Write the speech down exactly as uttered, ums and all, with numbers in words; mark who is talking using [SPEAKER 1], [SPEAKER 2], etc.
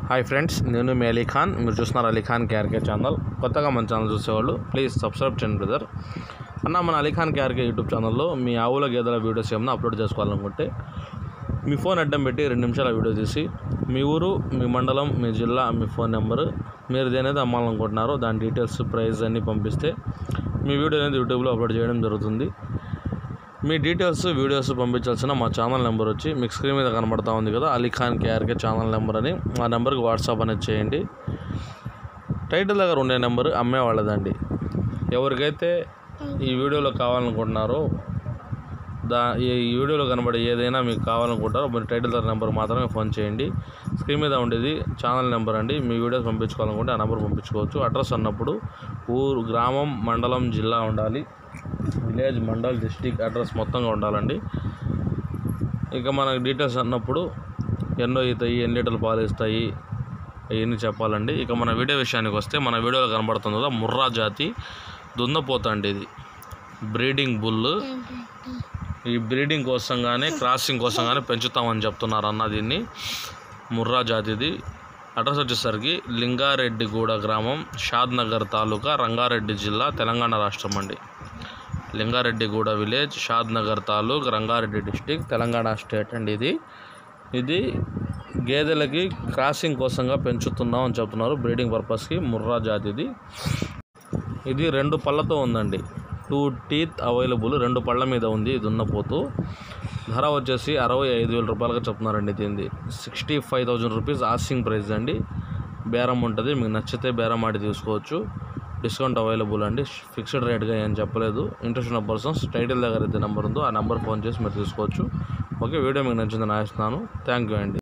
[SPEAKER 1] Hi friends, నేను మీ అలీ ఖాన్. మీరు చూస్తున్నారు అలీ ఖాన్ కేఆర్కే ఛానల్. కొత్తగా మన ఛానల్ చూసేవాళ్ళు ప్లీజ్ సబ్స్క్రైబ్ చేయండి బ్రదర్. అన్న, మన అలీ ఖాన్ కేఆర్కే యూట్యూబ్ ఛానల్లో మీ ఆవుల గేదెల వీడియోస్ ఏమైనా అప్లోడ్ చేసుకోవాలనుకుంటే మీ ఫోన్ అడ్డం పెట్టి రెండు నిమిషాల వీడియో తీసి మీ ఊరు, మీ మండలం, మీ జిల్లా, మీ ఫోన్ నెంబరు, మీరు దేనైతే అమ్మాలనుకుంటున్నారో దాని డీటెయిల్స్, ప్రైస్ అన్నీ పంపిస్తే మీ వీడియో అనేది యూట్యూబ్లో అప్లోడ్ చేయడం జరుగుతుంది. మీ డీటెయిల్స్, వీడియోస్ పంపించాల్సిన మా ఛానల్ నెంబర్ వచ్చి మీకు స్క్రీన్ మీద కనబడతా ఉంది కదా, Ali Khan KRK channel number అని. ఆ నెంబర్కి వాట్సాప్ అనేది చేయండి. టైటిల్ దగ్గర ఉండే నెంబర్ అమ్మేవాళ్ళదండి. ఎవరికైతే ఈ వీడియోలో కావాలనుకుంటున్నారో దా ఈ వీడియోలో కనబడే ఏదైనా మీకు కావాలనుకుంటారో మీరు టైటిల్ దగ్గర నెంబర్ మాత్రమే ఫోన్ చేయండి. స్క్రీన్ మీద ఉండేది ఛానల్ నెంబర్ అండి. మీ వీడియోస్ పంపించుకోవాలనుకుంటే ఆ నెంబర్ పంపించుకోవచ్చు. అడ్రస్ అన్నప్పుడు ఊరు, గ్రామం, మండలం, జిల్లా ఉండాలి. విలేజ్, మండల్, డిస్టిక్ అడ్రస్ మొత్తంగా ఉండాలండి. ఇక మనకు డీటెయిల్స్ అన్నప్పుడు ఎన్నో అవుతాయి, ఎన్ని లీటర్లు పాలు ఇస్తాయి, అవన్నీ చెప్పాలండి. ఇక మన వీడియో విషయానికి వస్తే, మన వీడియోలో కనబడుతుంది కదా ముర్రా జాతి దున్నపోత అండి. ఇది బ్రీడింగ్ బుల్. ఈ బ్రీడింగ్ కోసం కానీ క్రాసింగ్ కోసం కానీ పెంచుతామని చెప్తున్నారు అన్న. దీన్ని ముర్రా జాతిది. అడ్రస్ వచ్చేసరికి లింగారెడ్డిగూడ గ్రామం, షాద్ నగర్ తాలూకా, రంగారెడ్డి జిల్లా, తెలంగాణ రాష్ట్రం అండి. Lingareddyguda village, Shad Nagar taluk, Rangareddy district, Telangana state అండి. ఇది ఇది గేదెలకి క్రాసింగ్ కోసంగా పెంచుతున్నాం అని చెప్తున్నారు, బ్రీడింగ్ పర్పస్కి. ముర్రా జాతిది. ఇది రెండు పళ్ళతో ఉందండి. టూ టీత్ అవైలబుల్, రెండు పళ్ళ మీద ఉంది. ఇది దున్నపోతు. ధర వచ్చేసి అరవై ఐదు వేల రూపాయలుగా చెప్తున్నారండి. దీనిది sixty five thousand rupees asking price అండి. బేరం ఉంటుంది, మీకు నచ్చితే బేరం ఆడి తీసుకోవచ్చు. డిస్కౌంట్ అవైలబుల్ అండి. ఫిక్స్డ్ రేట్గా ఏం చెప్పలేదు. ఇంట్రెస్ట్ ఉన్న పర్సన్స్ టైటిల్ దగ్గర అయితే నెంబర్ ఉందో ఆ నెంబర్ ఫోన్ చేసి మీరు తీసుకోవచ్చు. ఓకే, వీడియో మీకు నచ్చిందని ఆశిస్తున్నాను. థ్యాంక్ యూ అండి.